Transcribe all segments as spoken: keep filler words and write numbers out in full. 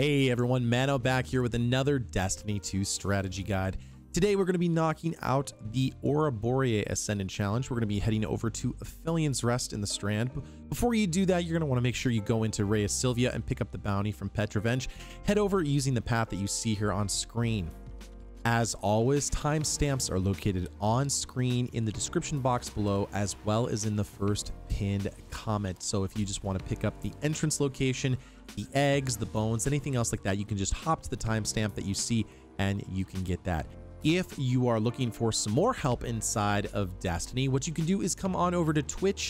Hey everyone, Mano back here with another Destiny two strategy guide. Today we're going to be knocking out the Aura Boreae Ascendant Challenge. We're going to be heading over to Aphelios Rest in the Strand. Before you do that, you're going to want to make sure you go into Rhea Silvia and pick up the bounty from Petrovenge. Head over using the path that you see here on screen. As always, timestamps are located on screen in the description box below, as well as in the first pinned comment. So if you just want to pick up the entrance location, the eggs, the bones, anything else like that, you can just hop to the timestamp that you see and you can get that. If you are looking for some more help inside of Destiny, what you can do is come on over to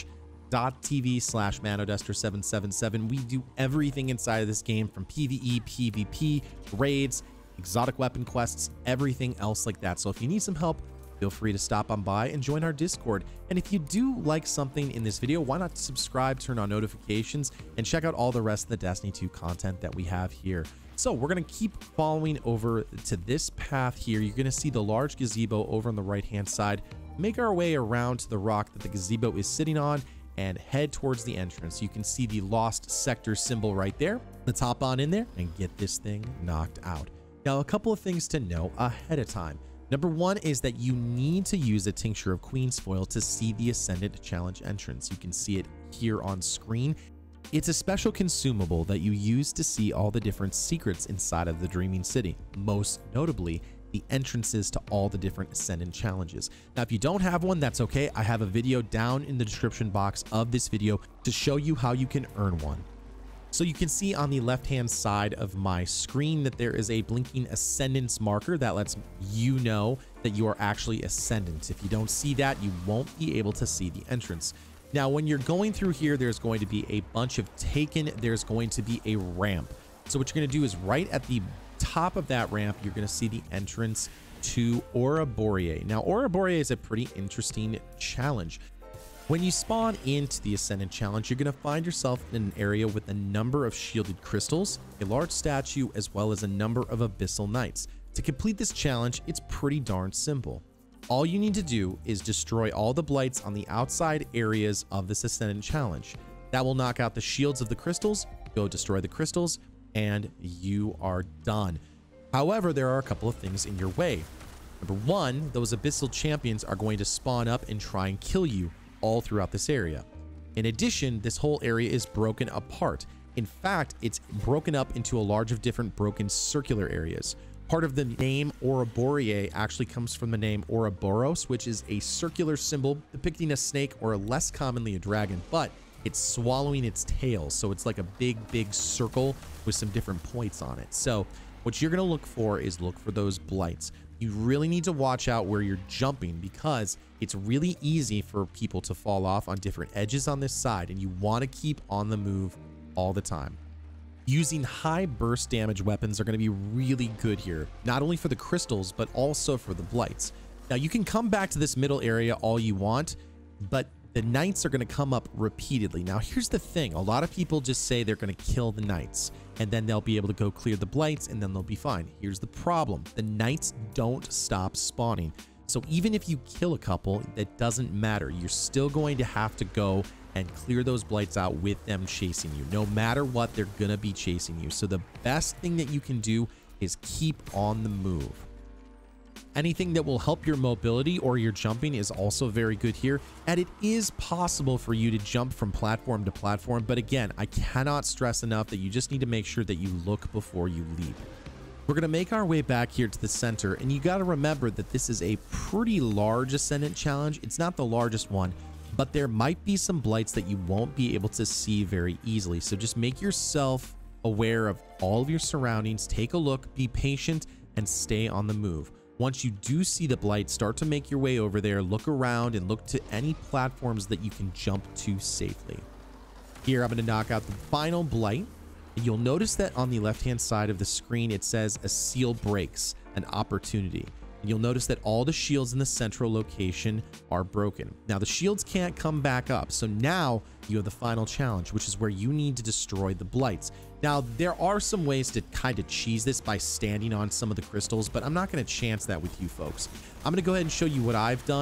twitch.tv slash manodester seven seven seven. We do everything inside of this game, from PvE, PvP, raids, exotic weapon quests, everything else like that. So if you need some help, feel free to stop on by and join our Discord. And if you do like something in this video, why not subscribe, turn on notifications, and check out all the rest of the Destiny two content that we have here. So we're going to keep following over to this path here. You're going to see the large gazebo over on the right hand side. Make our way around to the rock that the gazebo is sitting on and head towards the entrance. You can see the lost sector symbol right there. Let's hop on in there and get this thing knocked out. Now, a couple of things to know ahead of time. Number one is that you need to use a tincture of Queen's Foil to see the Ascendant Challenge entrance. You can see it here on screen. It's a special consumable that you use to see all the different secrets inside of the Dreaming City, most notably the entrances to all the different Ascendant challenges. Now, if you don't have one, that's okay. I have a video down in the description box of this video to show you how you can earn one. So you can see on the left-hand side of my screen that there is a blinking Ascendance marker that lets you know that you are actually Ascendant. If you don't see that, you won't be able to see the entrance. Now, when you're going through here, there's going to be a bunch of Taken. There's going to be a ramp. So what you're going to do is right at the top of that ramp, you're going to see the entrance to Aura Boreae. Now, Aura Boreae is a pretty interesting challenge. When you spawn into the Ascendant Challenge, you're going to find yourself in an area with a number of shielded crystals, a large statue, as well as a number of Abyssal Knights. To complete this challenge, it's pretty darn simple. All you need to do is destroy all the blights on the outside areas of this Ascendant Challenge. That will knock out the shields of the crystals. Go destroy the crystals, and you are done. However, there are a couple of things in your way. Number one, those Abyssal Champions are going to spawn up and try and kill you all throughout this area. In addition, this whole area is broken apart. In fact, it's broken up into a large of different broken circular areas. Part of the name Aura Boreae actually comes from the name Ouroboros, which is a circular symbol depicting a snake, or less commonly a dragon, but it's swallowing its tail. So it's like a big, big circle with some different points on it. So what you're going to look for is look for those blights. You really need to watch out where you're jumping, because it's really easy for people to fall off on different edges on this side, and you want to keep on the move all the time. Using high burst damage weapons are going to be really good here, not only for the crystals, but also for the blights. Now, you can come back to this middle area all you want, but the knights are going to come up repeatedly. Now, here's the thing. A lot of people just say they're going to kill the knights, and then they'll be able to go clear the blights, and then they'll be fine. Here's the problem. The knights don't stop spawning. So even if you kill a couple, that doesn't matter. You're still going to have to go and clear those blights out with them chasing you. No matter what, they're going to be chasing you. So the best thing that you can do is keep on the move. Anything that will help your mobility or your jumping is also very good here. And it is possible for you to jump from platform to platform. But again, I cannot stress enough that you just need to make sure that you look before you leap. We're going to make our way back here to the center. And you got to remember that this is a pretty large Ascendant Challenge. It's not the largest one, but there might be some blights that you won't be able to see very easily. So just make yourself aware of all of your surroundings. Take a look, be patient, and stay on the move. Once you do see the blight, start to make your way over there, look around, and look to any platforms that you can jump to safely. Here, I'm going to knock out the final blight. And you'll notice that on the left-hand side of the screen, it says a seal breaks, an opportunity. And you'll notice that all the shields in the central location are broken. Now, the shields can't come back up. So now you have the final challenge, which is where you need to destroy the blights. Now, there are some ways to kind of cheese this by standing on some of the crystals, but I'm not going to chance that with you folks. I'm going to go ahead and show you what I've done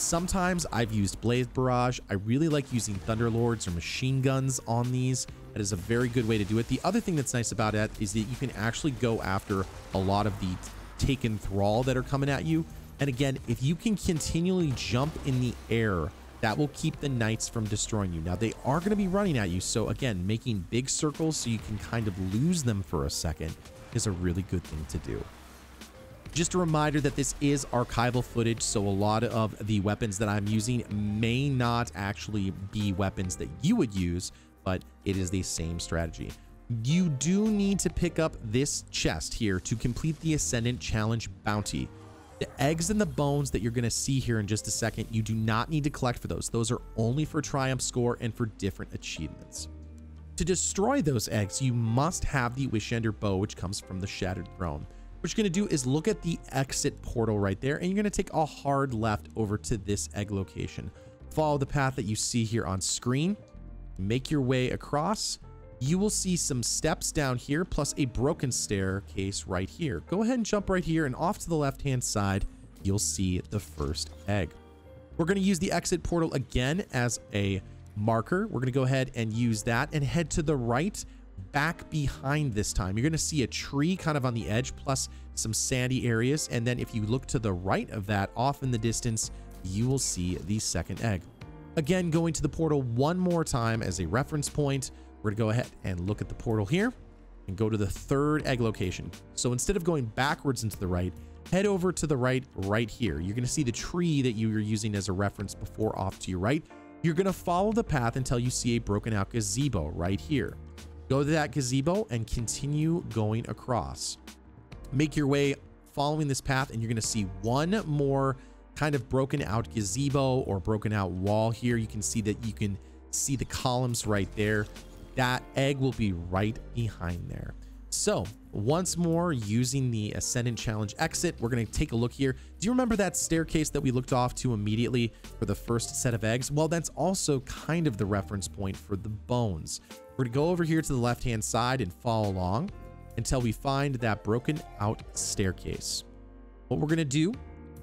Sometimes I've used Blaze Barrage. I really like using Thunderlords or machine guns on these. That is a very good way to do it. The other thing that's nice about it is that you can actually go after a lot of the taken thrall that are coming at you. And again, if you can continually jump in the air, that will keep the knights from destroying you. Now, they are going to be running at you. So again, making big circles so you can kind of lose them for a second is a really good thing to do. Just a reminder that this is archival footage, so a lot of the weapons that I'm using may not actually be weapons that you would use, but it is the same strategy. You do need to pick up this chest here to complete the Ascendant Challenge bounty. The eggs and the bones that you're going to see here in just a second, you do not need to collect for those. Those are only for Triumph Score and for different achievements. To destroy those eggs, you must have the Wishender Bow, which comes from the Shattered Throne. What you're going to do is look at the exit portal right there, and you're going to take a hard left over to this egg location. Follow the path that you see here on screen. Make your way across. You will see some steps down here, plus a broken staircase right here. Go ahead and jump right here, and off to the left-hand side, you'll see the first egg. We're going to use the exit portal again as a marker. We're going to go ahead and use that and head to the right. Back behind this time, you're going to see a tree kind of on the edge, plus some sandy areas. And then if you look to the right of that, off in the distance, you will see the second egg. Again, going to the portal one more time as a reference point, we're going to go ahead and look at the portal here and go to the third egg location. So instead of going backwards into the right, head over to the right right here. You're going to see the tree that you were using as a reference before off to your right. You're going to follow the path until you see a broken out gazebo right here. Go to that gazebo and continue going across. Make your way following this path, and you're going to see one more kind of broken out gazebo or broken out wall here. You can see that you can see the columns right there. That egg will be right behind there. So once more, using the Ascendant Challenge exit, we're going to take a look here. Do you remember that staircase that we looked off to immediately for the first set of eggs? Well, that's also kind of the reference point for the bones. We're going to go over here to the left-hand side and follow along until we find that broken out staircase. What we're going to do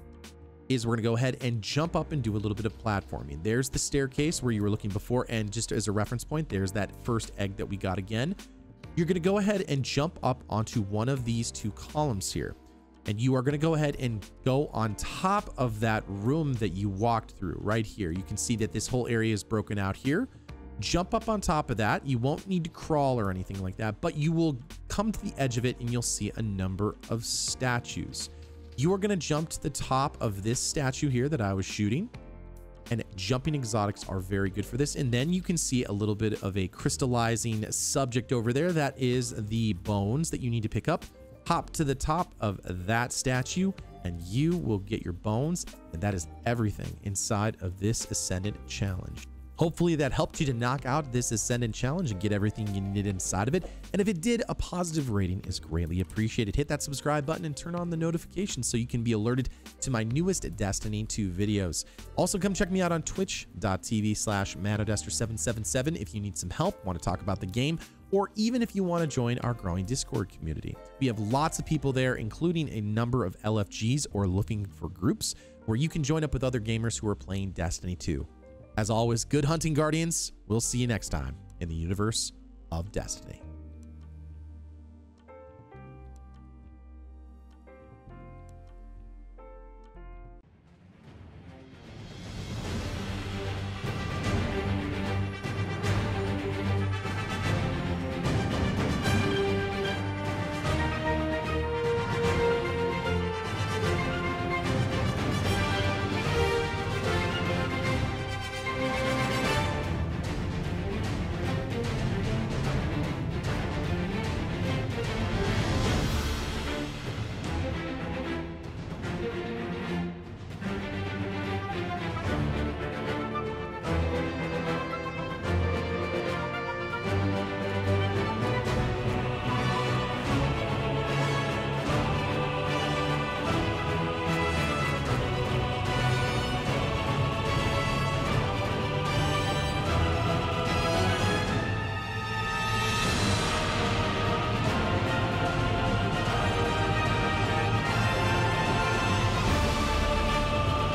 is we're going to go ahead and jump up and do a little bit of platforming. There's the staircase where you were looking before, and just as a reference point, there's that first egg that we got again. You're going to go ahead and jump up onto one of these two columns here, and you are going to go ahead and go on top of that room that you walked through right here. You can see that this whole area is broken out here. Jump up on top of that. You won't need to crawl or anything like that, but you will come to the edge of it and you'll see a number of statues. You are going to jump to the top of this statue here that I was shooting, and jumping exotics are very good for this. And then you can see a little bit of a crystallizing subject over there. That is the bones that you need to pick up. Hop to the top of that statue and you will get your bones. And that is everything inside of this Ascendant Challenge. Hopefully that helped you to knock out this Ascendant Challenge and get everything you needed inside of it. And if it did, a positive rating is greatly appreciated. Hit that subscribe button and turn on the notifications so you can be alerted to my newest Destiny two videos. Also, come check me out on twitch dot t v slash manodester seven seven seven if you need some help, want to talk about the game, or even if you want to join our growing Discord community. We have lots of people there, including a number of L F Gs or looking for groups where you can join up with other gamers who are playing Destiny two. As always, good hunting, Guardians. We'll see you next time in the universe of Destiny.